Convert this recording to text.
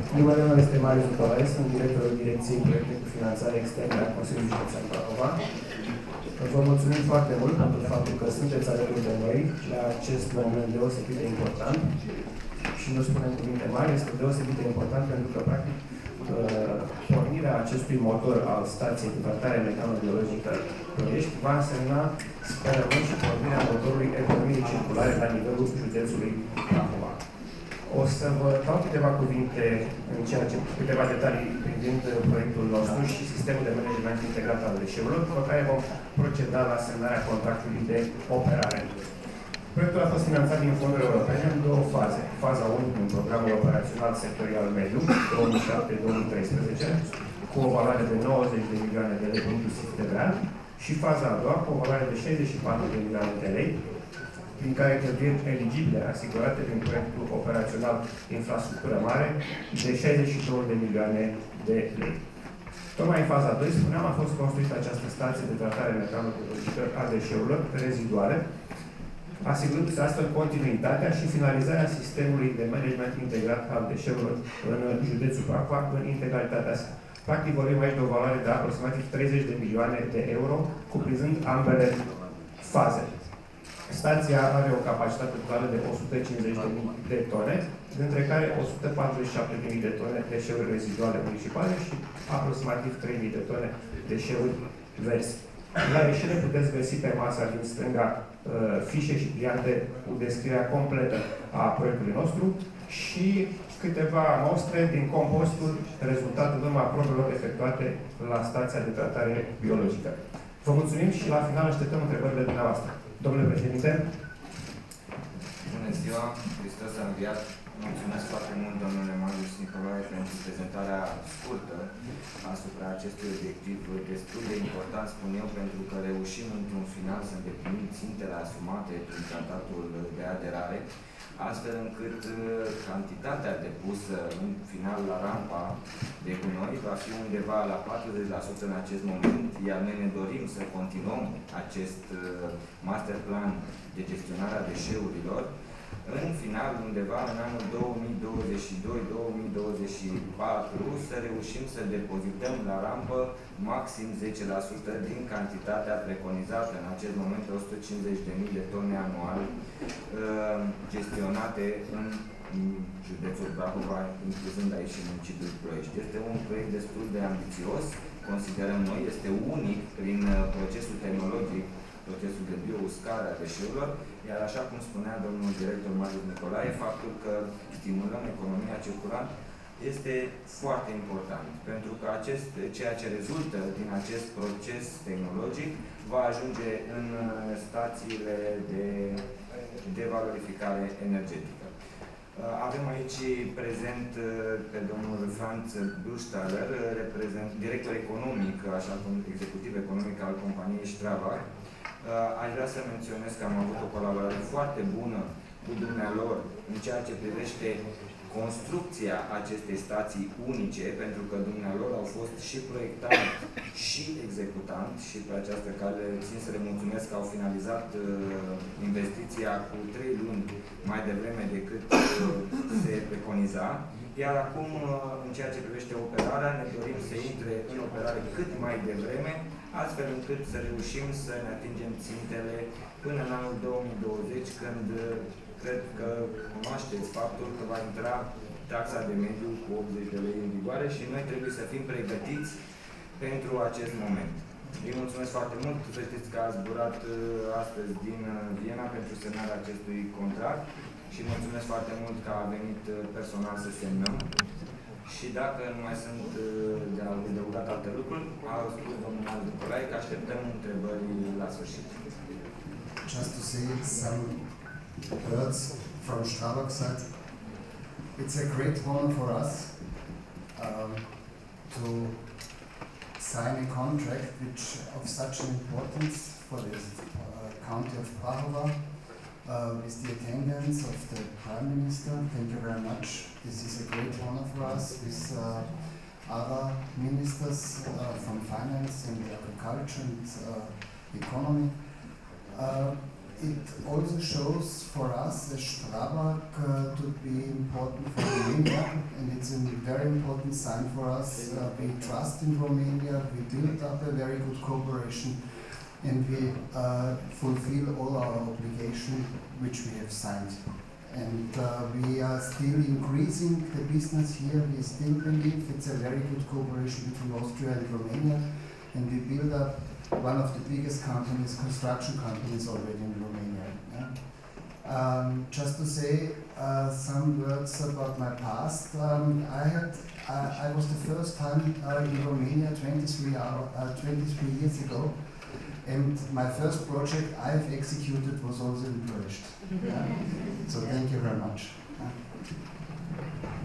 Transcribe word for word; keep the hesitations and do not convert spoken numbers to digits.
Numele meu este Marius Nicolae, sunt directorul Direcției Proiecte cu Finanțare Externă a Consiliului Județean Prahova. Vă mulțumim foarte mult pentru faptul că sunteți alături de noi la acest moment deosebit de important. Și nu spunem cuvinte mari, este deosebit de important pentru că, practic, pornirea acestui motor al stației de tratare mecanobiologică Ploiești va însemna, sperăm, și pornirea motorului economiei circulare la nivelul județului Prahova. O să vă dau câteva cuvinte în ceea ce, câteva detalii privind proiectul nostru și sistemul de management integrat al deșeurilor, după care vom proceda la semnarea contractului de operare. Proiectul a fost finanțat din fonduri europene în două faze. Faza unu din programul operațional sectorial mediu, două mii șapte două mii treisprezece, cu o valoare de nouăzeci de milioane de lei inclusiv T V A, și faza a doua, cu o valoare de șaizeci și patru de milioane de lei, prin care cheltuieli eligibile asigurate prin proiectul operațional infrastructură mare de șaizeci și două de milioane de lei. Tocmai în faza doi, spuneam, a fost construită această stație de tratare mecanobiologică a deșeurilor reziduale, asigurându-se astfel continuitatea și finalizarea sistemului de management integrat al deșeurilor în județul Prahova în integralitatea sa. Practic vorbim aici de o valoare de aproximativ treizeci de milioane de euro, cuprinzând ambele faze. Stația are o capacitate totală de o sută cincizeci de mii de tone, dintre care o sută patruzeci și șapte de mii de tone deșeuri reziduale municipale și aproximativ trei mii de tone deșeuri verzi. La ieșire puteți găsi pe masa din stânga fișe și pliante cu descrierea completă a proiectului nostru și câteva mostre din compostul rezultat în urma probelor efectuate la stația de tratare biologică. Vă mulțumim și la final așteptăm întrebările dumneavoastră. Domnule președinte. Bună ziua, Hristos a înviat. Mulțumesc foarte mult, domnule Marius Nicolae, pentru prezentarea scurtă asupra acestui obiectiv destul de important, spun eu, pentru că reușim într-un final să îndeplinim țintele asumate prin tratatul de aderare, astfel încât cantitatea depusă în final la rampa de gunoi va fi undeva la patruzeci la sută în acest moment, iar noi ne dorim să continuăm acest master plan de gestionare a deșeurilor. În final, undeva în anul două mii douăzeci și doi două mii douăzeci și patru, să reușim să depozităm la rampă maxim zece la sută din cantitatea preconizată în acest moment, o sută cincizeci de mii de tone anual, gestionate în județul Prahova, incluzând aici și municipiul Ploiești. Este un proiect destul de ambițios, considerăm noi, este unic prin procesul tehnologic, procesul de biouscare a deșeurilor, iar așa cum spunea domnul director Marius Nicolae, faptul că stimulăm economia circulară este foarte important, pentru că acest, ceea ce rezultă din acest proces tehnologic va ajunge în stațiile de, de valorificare energetică. Avem aici prezent pe domnul Franz Buchstaller, director economic, așa cum executiv economic al companiei Strabag. Aș vrea să menționez că am avut o colaborare foarte bună cu dumnealor în ceea ce privește construcția acestei stații unice, pentru că dumnealor au fost și proiectant și executant și pe această cale țin să le mulțumesc că au finalizat uh, investiția cu trei luni mai devreme decât uh, se preconiza. Iar acum, uh, în ceea ce privește operarea, ne dorim să intre în operare cât mai devreme, astfel încât să reușim să ne atingem țintele până în anul două mii douăzeci, când cred că cunoașteți faptul că va intra taxa de mediu cu optzeci de lei în vigoare și noi trebuie să fim pregătiți pentru acest moment. Îi mulțumesc foarte mult, să știți că a zburat astăzi din Viena pentru semnarea acestui contract și mulțumesc foarte mult că a venit personal să semnăm. Și dacă nu mai sunt de adăugat alte lucruri, a spus domnul Marius Nicolae că așteptăm întrebări la sfârșit. Just to say some words from Strabag side. It's a great honor for us um, to sign a contract which of such an importance for the uh, county of Prahova uh, with the attendance of the Prime Minister. Thank you very much. This is a great honor for us with uh, other ministers uh, from finance and agriculture and uh, economy. Uh, it also shows for us as Strabag uh, to be important for Romania, and it's a very important sign for us. Uh, we trust in Romania, we build up a very good cooperation, and we uh, fulfill all our obligations which we have signed. And uh, we are still increasing the business here. We still believe it's a very good cooperation between Austria and Romania, and we build up one of the biggest companies, construction companies already in Romania. Yeah? Um, just to say uh, some words about my past. Um, I had, uh, I was the first time uh, in Romania twenty-three, hour, uh, twenty-three years ago, and my first project I've executed was also in Ploiești. Yeah? So thank you very much. Yeah?